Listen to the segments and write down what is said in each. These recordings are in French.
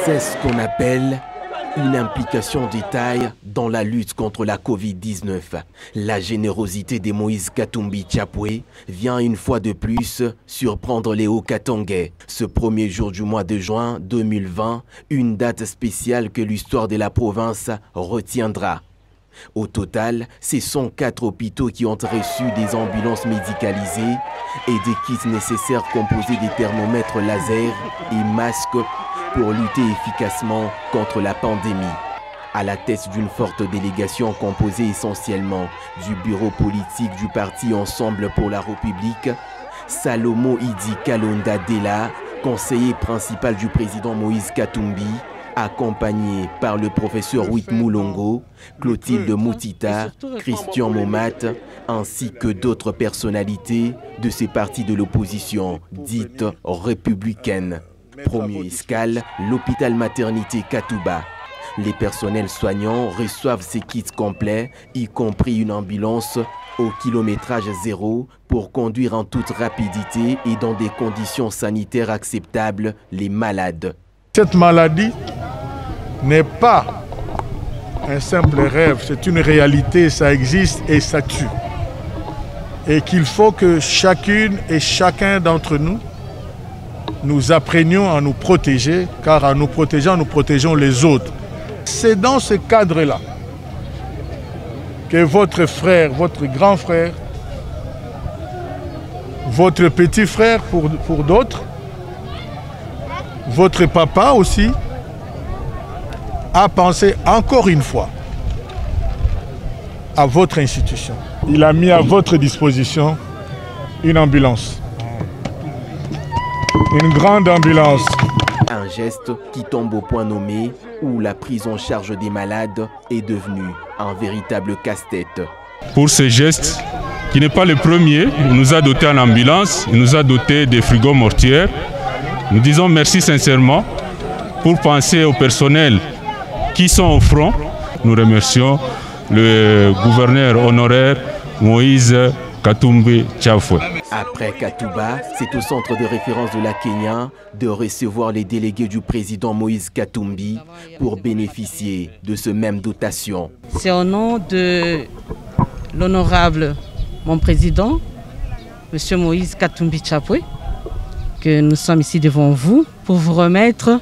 C'est ce qu'on appelle une implication de taille dans la lutte contre la Covid-19. La générosité de Moïse Katumbi Tchapoué vient une fois de plus surprendre les Haut-Katangais. Ce premier jour du mois de juin 2020, une date spéciale que l'histoire de la province retiendra. Au total, ce sont 4 hôpitaux qui ont reçu des ambulances médicalisées et des kits nécessaires composés des thermomètres laser et masques pour lutter efficacement contre la pandémie. À la tête d'une forte délégation composée essentiellement du bureau politique du parti Ensemble pour la République, Salomo Idi Kalonda Dela, conseiller principal du président Moïse Katumbi, accompagné par le professeur Wit Moulongo, Clotilde Moutita, Christian Momat, ainsi que d'autres personnalités de ces partis de l'opposition dites républicaines. Premier escale, l'hôpital maternité Katouba. Les personnels soignants reçoivent ces kits complets, y compris une ambulance au kilométrage zéro pour conduire en toute rapidité et dans des conditions sanitaires acceptables les malades. Cette maladie n'est pas un simple rêve, c'est une réalité, ça existe et ça tue. Et qu'il faut que chacune et chacun d'entre nous apprenions à nous protéger, car en nous protégeant, nous protégeons les autres. C'est dans ce cadre-là que votre frère, votre grand frère, votre petit frère pour d'autres, votre papa aussi, a pensé encore une fois à votre institution. Il a mis à votre disposition une ambulance. Une grande ambulance. Un geste qui tombe au point nommé où la prise en charge des malades est devenue un véritable casse-tête. Pour ce geste, qui n'est pas le premier, il nous a doté en ambulance, il nous a doté des frigos mortières. Nous disons merci sincèrement pour penser au personnel qui sont au front. Nous remercions le gouverneur honoraire Moïse Katumbi Tchapoué. Après Katouba, c'est au centre de référence de la Kenya de recevoir les délégués du président Moïse Katumbi pour bénéficier de ce même dotation. C'est au nom de l'honorable mon président, M. Moïse Katumbi Tchapoué, que nous sommes ici devant vous pour vous remettre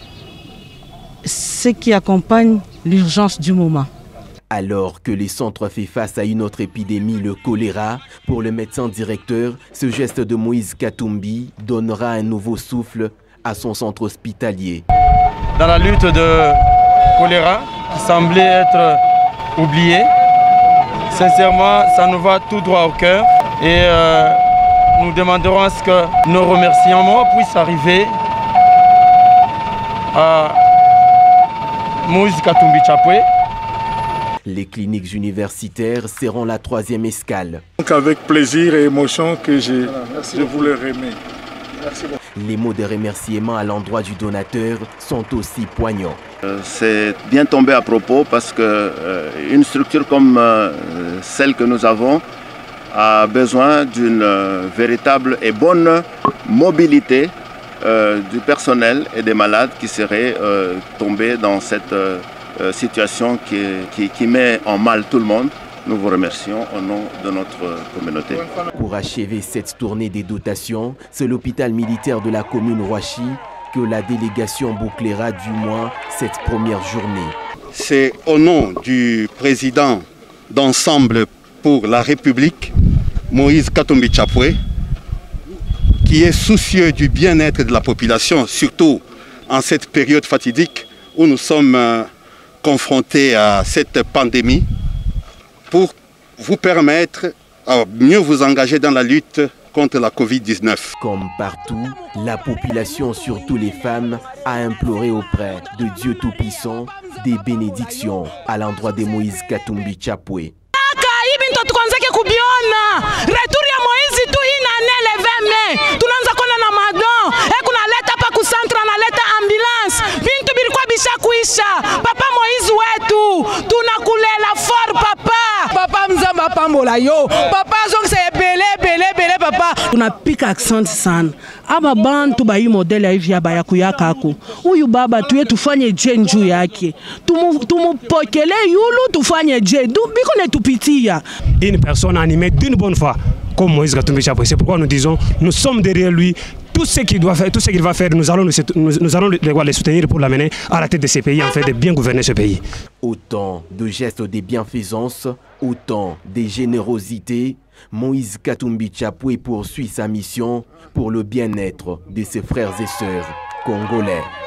ce qui accompagne l'urgence du moment. Alors que les centres fait face à une autre épidémie, le choléra, pour le médecin directeur, ce geste de Moïse Katumbi donnera un nouveau souffle à son centre hospitalier. Dans la lutte de choléra, qui semblait être oubliée, sincèrement, ça nous va tout droit au cœur et nous demanderons à ce que nos remerciements puissent arriver à Moïse Katumbi Tchapoué. Les cliniques universitaires seront la 3e escale. Donc avec plaisir et émotion que je vous les remets. Les mots de remerciement à l'endroit du donateur sont aussi poignants. C'est bien tombé à propos parce qu'une structure comme celle que nous avons a besoin d'une véritable et bonne mobilité du personnel et des malades qui seraient tombés dans cette situation qui met en mal tout le monde. Nous vous remercions au nom de notre communauté. Pour achever cette tournée des dotations, c'est l'hôpital militaire de la commune Rouachi que la délégation bouclera du moins cette première journée. C'est au nom du président d'Ensemble pour la République, Moïse Katumbi Tchapoué, qui est soucieux du bien-être de la population, surtout en cette période fatidique où nous sommes confrontés à cette pandémie, pour vous permettre à mieux vous engager dans la lutte contre la Covid-19. Comme partout, la population, surtout les femmes, a imploré auprès de Dieu Tout-Puissant des bénédictions à l'endroit de Moïse Katumbi Tchapoué. Papa Moïse wetu tunakulela for papa mzamba pambola yo papa zonse belé papa. Tunapika accent sana. Aba bantu ba hii modeli hivi ya baya kuyaka ako. Huyu baba tuye tufanye je njuu yake. Tumupokele yulu tufanye je. Biko ne tupitia. Une personne animée d'une bonne foi comme Moïse Katumbi Chapwe. C'est pourquoi nous disons, nous sommes derrière lui. Tout ce qu'il doit faire, tout ce qu'il va faire, nous allons les soutenir pour l'amener à la tête de ces pays, en fait, de bien gouverner ce pays. Autant de gestes de bienfaisance, autant de générosité, Moïse Katumbi Chapwe poursuit sa mission pour le bien-être de ses frères et sœurs congolais.